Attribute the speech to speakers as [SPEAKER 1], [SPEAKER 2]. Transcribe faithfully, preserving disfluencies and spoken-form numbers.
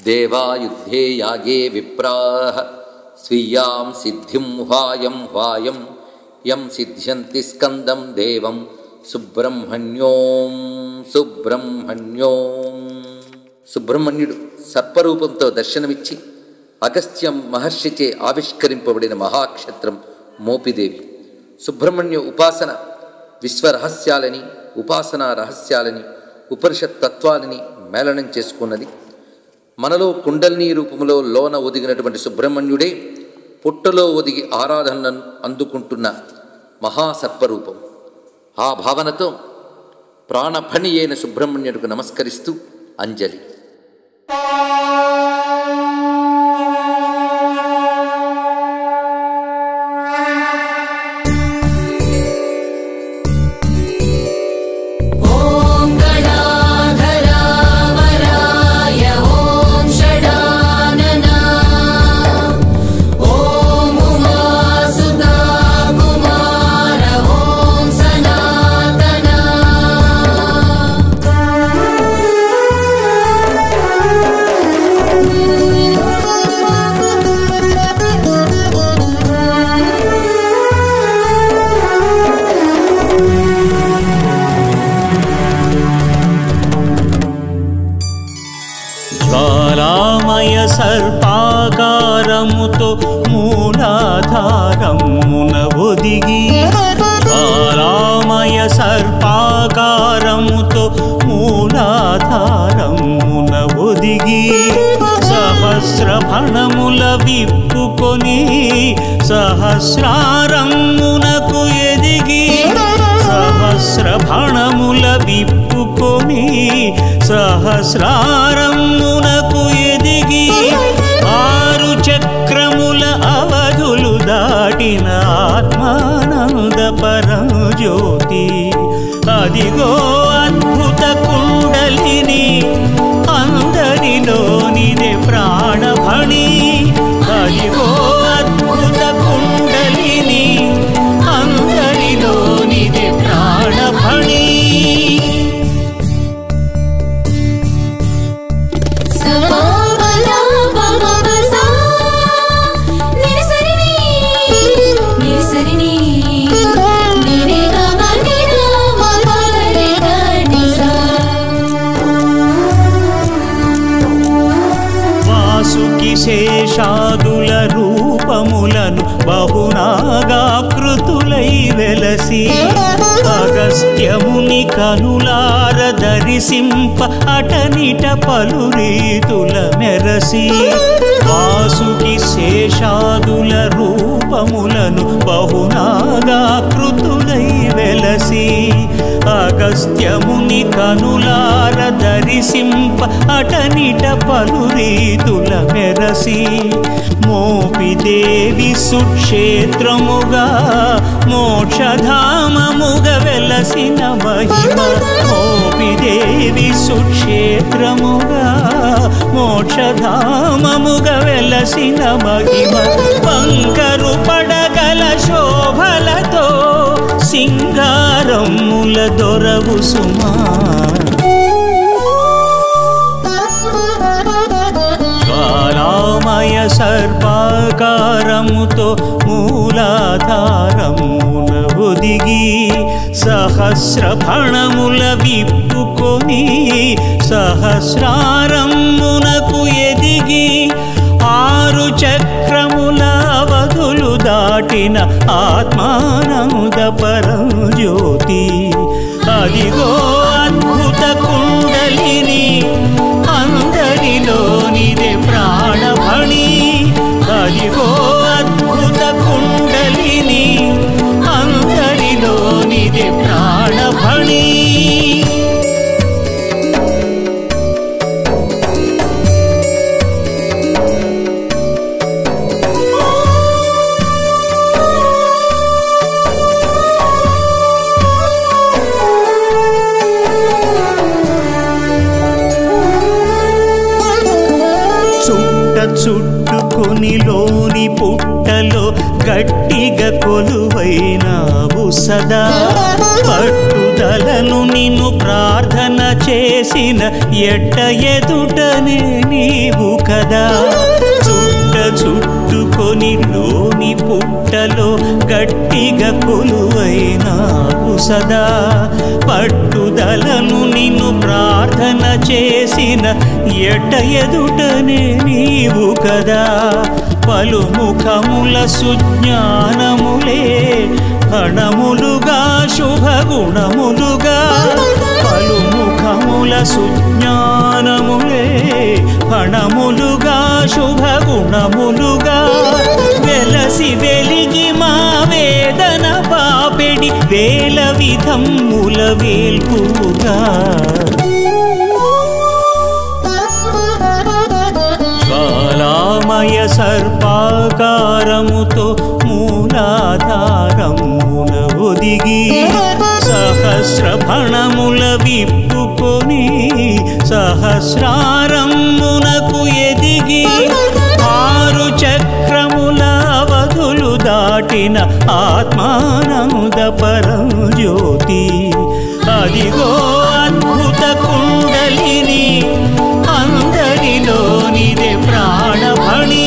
[SPEAKER 1] దేవాయుద్ధే యాగే విప్రాః స్వీయాం సిద్ధిం హ్వాయం హ్వాయం యం సిద్ధ్యంతి స్కందం దేవం సుబ్రహ్మణ్యోం సుబ్రహ్మణ్యోం. సుబ్రహ్మణ్యుడు సర్పరూపంతో దర్శనమిచ్చి అగస్త్యం మహర్షిచే ఆవిష్కరింపబడిన మహాక్షత్రం మోపిదేవి. సుబ్రహ్మణ్య ఉపాసన విశ్వరహస్యాలని, ఉపాసనా రహస్యాలని, ఉపనిషత్ తత్వాలని మేళనం చేసుకున్నది. మనలో కుండలిని రూపంలో లోన ఒదిగినటువంటి సుబ్రహ్మణ్యుడే పుట్టలో ఒదిగి ఆరాధనను అందుకుంటున్న మహాసర్పరూపం. ఆ భావనతో ప్రాణఫణి అయిన సుబ్రహ్మణ్యుడికి నమస్కరిస్తూ అంజలి.
[SPEAKER 2] జ్వాలామయ సర్పాకారముతో మూలాధారమున ఒదిగి, జ్వాలామయ సర్పాకారముతో మూలాధారమున ఒదిగి, సహస్రఫణముల విప్పుకొని సహస్రారమునకు ఎదిగి, సహస్రఫణముల విప్పుకొని సహస్రారమునకు ఎదిగి, ఆరు చక్రముల అవధులు దాటిన ఆత్మానంద పరజ్యోతి. అదిగో అద్భుత కుండలిని, అందరిలోనిదే ప్రాణఫణి. అదిగో అద్భుత కుండలిని, అందరిలోనిదే ప్రాణఫణి. శేషాదుల రూపములను బహునాగాకృతులై వెలసి, అగస్త్యముని కనులార దరిసింప అటనిట పలు రీతుల మెరసి. వాసుకి శేషాదుల రూపములను బహునాగాకృతులై వెలసి, అగస్త్యముని కనులార దరిసింప అటనిట పలు రీతుల మెరసి. మోపిదేవి సుక్షేత్రముగా మోక్షధామముగ వెలసిన మహిమ. మోపిదేవి సుక్షేత్రముగా మోక్షధామముగ వెలసిన మహిమ. బంగారు పడగల శోభలతో సింగారముల దొరవు సుమా. జ్వాలామయ సర్పాకారముతో మూలాధారమున ఒదిగి, సహస్రఫణముల విప్పుకొని సహస్రారమునకు ఎదిగి, ఆరు చక్రముల అవధులు దాటిన ఆత్మానంద పరజ్యోతి. అదిగో అద్భుత కుండలిని, అందరిలోనిదే ప్రాణఫణి. అదిగో అద్భుత కుండలిని, అందరిలోనిదే ప్రాణఫణి. చుట్టుకొని లోని పుట్టలో గట్టిగా కొలువైనావు సదా. పట్టుదలను నిన్ను ప్రార్థన చే చేసిన ఎట్ట ఎదుటనే నీవు కదా. చుట్ట చుట్టుకొని లోని పుట్టలో గట్టిగా కొలువైనావు సదా. పట్టుదలను నిన్ను ప్రార్థన చేసిన ఎట్ట ఎదుటనే నీవు కదా. పలుముఖముల సుజ్ఞానములే ఫణములుగా శుభగుణములుగా. పలుముఖముల సుజ్ఞానములే ఫణములుగా శుభగుణములుగా. వెలసి వెలిగి మా వేదన పాపెడి వేల విధముల వేల్పుగా. జ్వాలామయ సర్పాకారముతో మూలాధారమున ఒదిగి సహస్ర ఫణముల విప్పుకొని సహస్రారమునకు ఎదిగి ఆరు చక్రముల అవధులు దాటిన ఆత్మానంద పరం జ్యోతి. అదిగో అద్భుత కుండలిని అందరిలోనిదే ప్రాణఫణి.